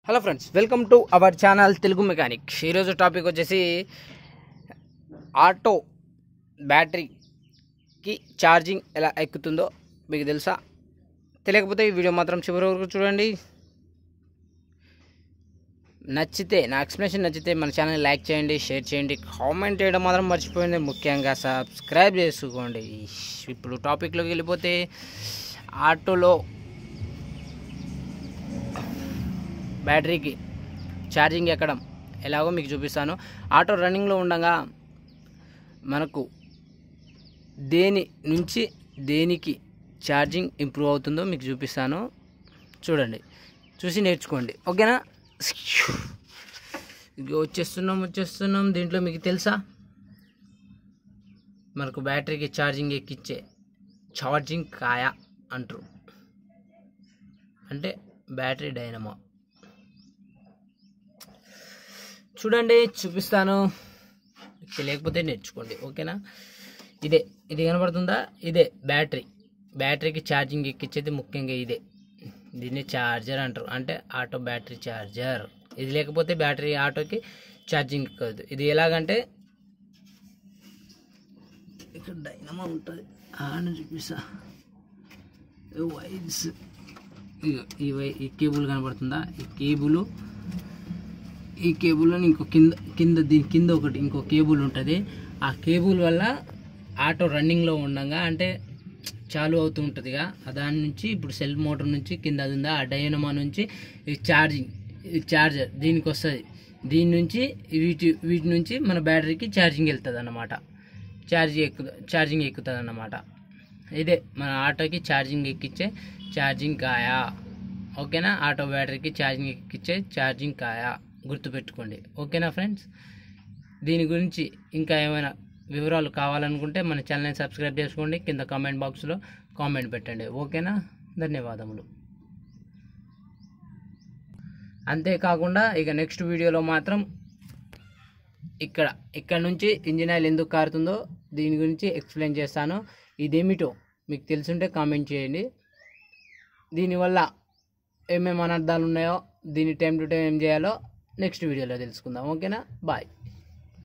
Hello friends, welcome to our channel Telugu mechanic. ఈరోజు topic వచ్చేసి auto బ్యాటరీకి ఛార్జింగ్ ఎలా ఎక్కుతుందో మీకు తెలుసా? తెలియకపోతే ఈ వీడియో మాత్రం చివరి వరకు చూడండి. నచ్చితే, నా ఎక్స్ప్లెనేషన్ నచ్చితే మన ఛానల్ లైక్ చేయండి, షేర్ చేయండి, కామెంట్ చేయడం మాత్రం మర్చిపోయింది. ముఖ్యంగా సబ్స్క్రైబ్ చేసుకోండి. ఇప్పుడు టాపిక్లోకి వెళ్ళిపోతే, ఆటోలో బ్యాటరీకి ఛార్జింగ్ ఎక్కడం ఎలాగో మీకు చూపిస్తాను. ఆటో రన్నింగ్లో ఉండగా మనకు దేని నుంచి దేనికి ఛార్జింగ్ ఇంప్రూవ్ అవుతుందో మీకు చూపిస్తాను. చూడండి, చూసి నేర్చుకోండి, ఓకేనా? ఇక వచ్చేస్తున్నాం. దీంట్లో మీకు తెలుసా, మనకు బ్యాటరీకి ఛార్జింగ్ ఎక్కిచ్చే ఛార్జింగ్ కాయ అంటారు, అంటే బ్యాటరీ డైనమో. చూడండి, చూపిస్తాను, తెలియకపోతే నేర్చుకోండి, ఓకేనా? ఇది కనబడుతుందా? ఇదే బ్యాటరీకి ఛార్జింగ్ ఎక్కించేది ముఖ్యంగా ఇదే. దీన్ని ఛార్జర్ అంటారు, అంటే ఆటో బ్యాటరీ ఛార్జర్. ఇది లేకపోతే బ్యాటరీ ఆటోకి ఛార్జింగ్ ఎక్కదు. ఇది ఎలాగంటే, ఇక్కడ డైనమో ఉంటుంది, అని చూపిస్తా. వైర్స్, ఈ కేబుల్ కనబడుతుందా? ఈ కేబుల్లో దీని కింద ఇంకో కేబుల్ ఉంటుంది. ఆ కేబుల్ వల్ల ఆటో రన్నింగ్లో ఉండగా, అంటే చాలు అవుతూ ఉంటుందిగా, దాని నుంచి ఇప్పుడు సెల్ఫ్ మోటార్ నుంచి కింద అది ఉందా, ఆ డైనమో నుంచి ఛార్జర్ దీనికి వస్తుంది. దీని నుంచి వీటి నుంచి మన బ్యాటరీకి ఛార్జింగ్ వెళ్తుంది అన్నమాట. ఛార్జింగ్ ఎక్కుతుంది అన్నమాట. ఇదే మన ఆటోకి ఛార్జింగ్ ఎక్కించే ఛార్జింగ్ కాయ, ఓకేనా? ఆటో బ్యాటరీకి ఛార్జింగ్ ఎక్కించే ఛార్జింగ్ కాయ, గుర్తుపెట్టుకోండి, ఓకేనా ఫ్రెండ్స్? దీని గురించి ఇంకా ఏమైనా వివరాలు కావాలనుకుంటే మన ఛానల్ని సబ్స్క్రైబ్ చేసుకోండి, కింద కామెంట్ బాక్స్లో కామెంట్ పెట్టండి, ఓకేనా? ధన్యవాదములు. అంతేకాకుండా ఇక నెక్స్ట్ వీడియోలో మాత్రం ఇక్కడ నుంచి ఇంజిన్ ఆయిల్ ఎందుకు కారుతుందో దీని గురించి ఎక్స్ప్లెయిన్ చేస్తాను. ఇదేమిటో మీకు తెలుసుంటే కామెంట్ చేయండి. దీనివల్ల ఏమేమి అనర్థాలు ఉన్నాయో, దీన్ని టైం టు టైం ఏం చేయాలో నెక్స్ట్ వీడియోలో తెలుసుకుందాం, ఓకేనా? బాయ్.